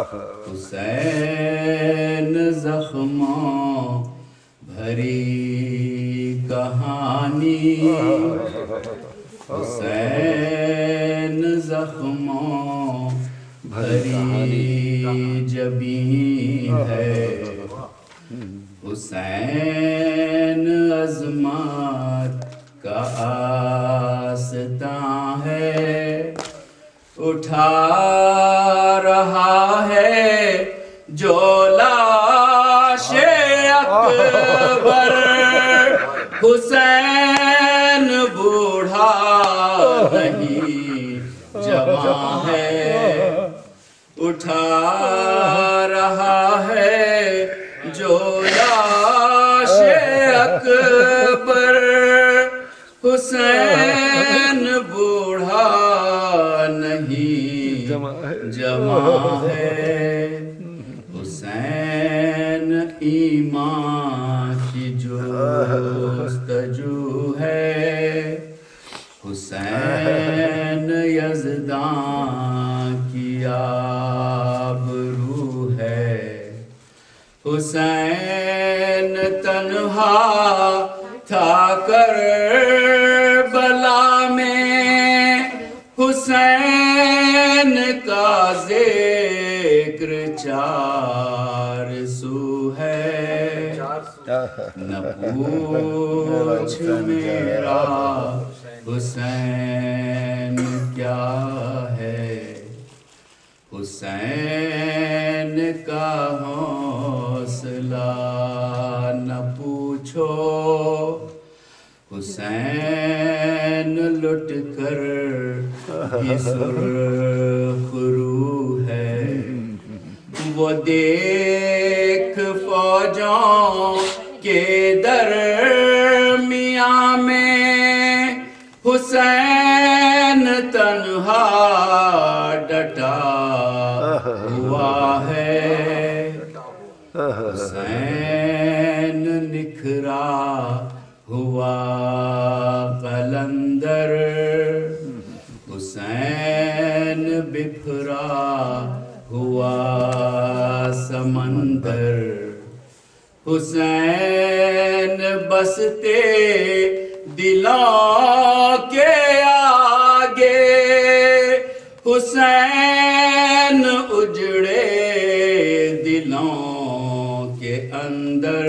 حسین زخموں بھری کہانی، حسین زخموں بھری جبیں ہے، حسین عظمت کا آستاں ہے، اٹھا رہا ہے جو لاش اکبر، حسین بوڑھا نہیں جوان ہے، اٹھا رہا ہے جو لاش اکبر، حسین بوڑھا نہیں جوان ہے، حسین ایمان کی جستجو ہے، حسین یزدان کی آبرو ہے، حسین تنہا تھا کربلا میں، حسین کا ذکر چار سو ہے، نہ پوچھ میرا حسین کیا ہے، حسین کا حوصلہ نہ پوچھو، حسین لٹ کر بھی سرخ رو ہے، وہ دیکھ فوجوں کے درمیان میں، حسین تنہا ڈٹا ہوا ہے، حسین نکھرا ہوا قلندر، حسین بکھرا ہوا سمندر، حسین بستے دلوں کے آگے، حسین اجڑے دلوں کے اندر،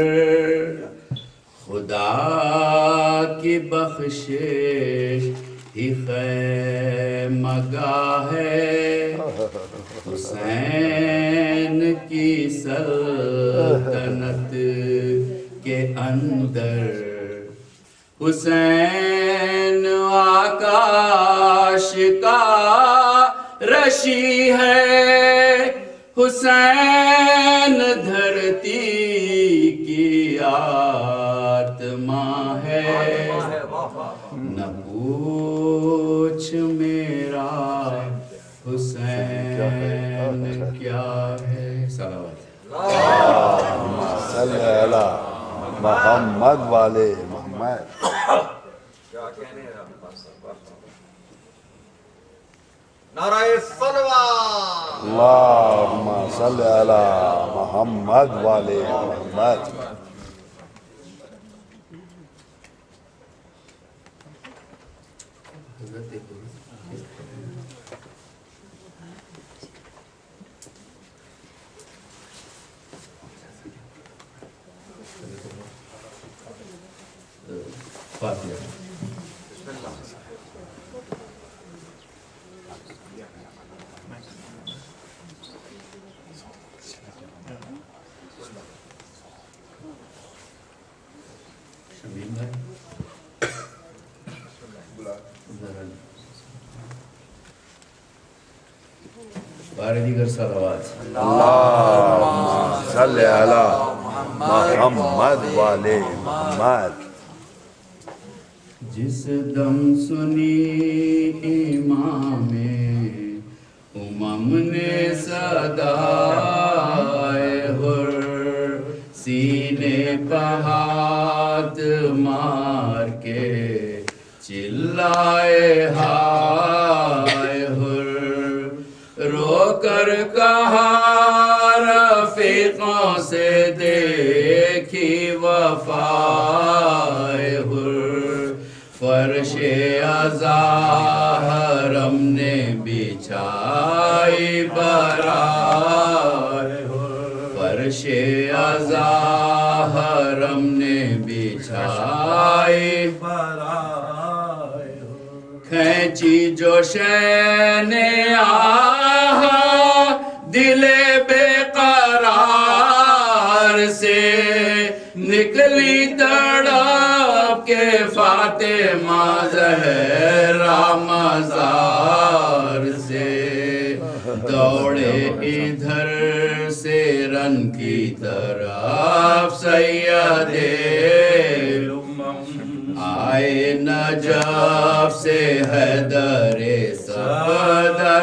خدا کی بخشش ہی خیمگاہ ہے، حسین کی سلطنت کے اندر، حسین آکاش کا رشی ہے، حسین دھرتی کی آتما ہے، نہ پوچھ میرا حسین کیا ہے، صلوات اللہم صلی علی محمد والے محمد، نعرہ صلوات، اللہم صلی علی محمد والے محمد، فاتحہ۔ شمیم بھائی بارے دیگر صلوات، اللہم صلی علی محمد والے محمد، جس دم سنی امام امم نے صدائے حر، سینے پہ ہاتھ مار کے چلائے ہائے حر، رو کر کہا سے دیکھی وفائے حر فرش عزا حرم نے بچھائی برائے حر فرش عزا حرم نے بچھائی برائے کھینچی جو شین آہ دل بے قرار سے نکلی تڑپ کے فاطمہ زہرا مزار سے دوڑے ادھر سے رن کی طرف سید آئے نجف سے حیدر صدر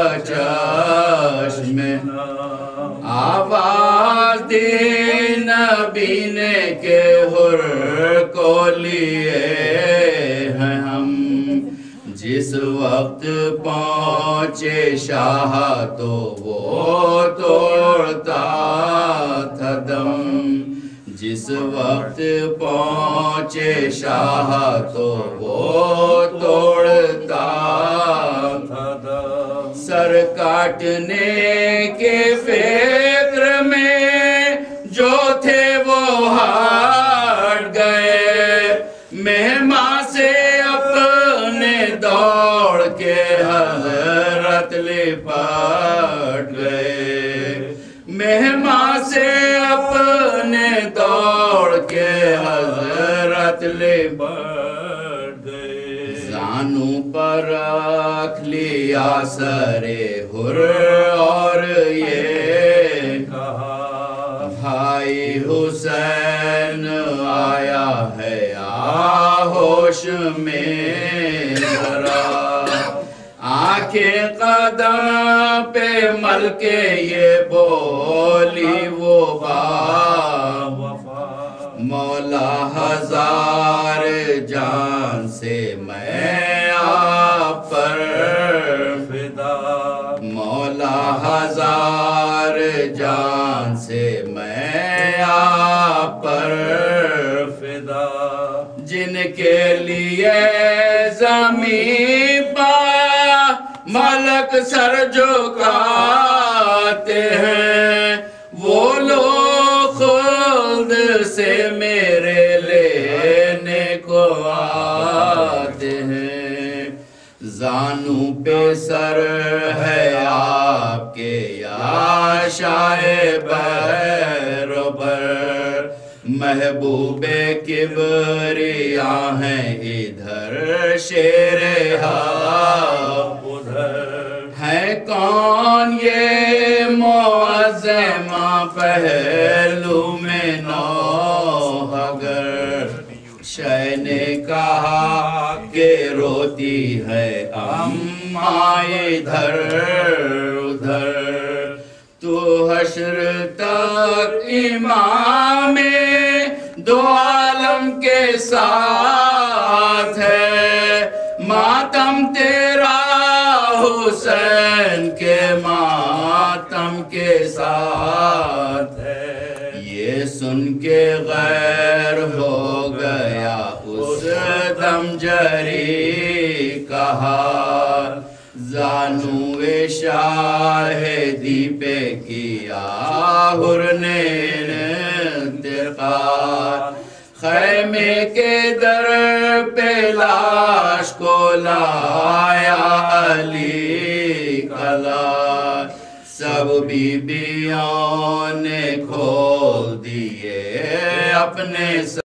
بچشم آواز دی نبی نے کہ حر کو لیے ہیں ہم جس وقت پہنچے شاہ تو وہ توڑتا تھا دم جس وقت پہنچے شاہ تو وہ توڑتا تھا دم سر کاٹنے کے فکر میں جو تھے وہ ہٹ گئے مہماں سے اپنے دوڑ کے حضرت لپٹ گئے مہماں سے اپنے دوڑ کے حضرت لپٹ گئے زانو پر رکھ لیا سر حر اور یہ کہا بھائی حسین آیا ہے آہوش میں ذرا آنکھیں قدم پہ مل کے یہ بولی وہ وفا مولا ہزار جان سے میں آپ پر فدا مولا ہزار جان سے میں آپ پر فدا جن کے لیے زمین پر ملک سر جھکاتے ہیں وہ لوگ خلد سے میرے لینے کو آتے ہیں زانو پہ سر ہے آپ کے یا شاہ بیروبر محبوب کبریا ہیں ادھر شیر ادھر ہے کون یہ معظمہ پہلو میں نوحگر شے نے کہا کہ روتی ہے اماں ادھر ادھر تو حشر تک امام دو عالم کے ساتھ ہے ماتم تیرا حسین کے ماتم کے ساتھ ہے یہ سن کے غیر ہو گیا اس دم جری کہا زانو شاہدی پہ کیا حر نے انتقال خیمے کے در پہ لاش کو لایا علی کلا سب بیبیوں نے کھول دیے اپنے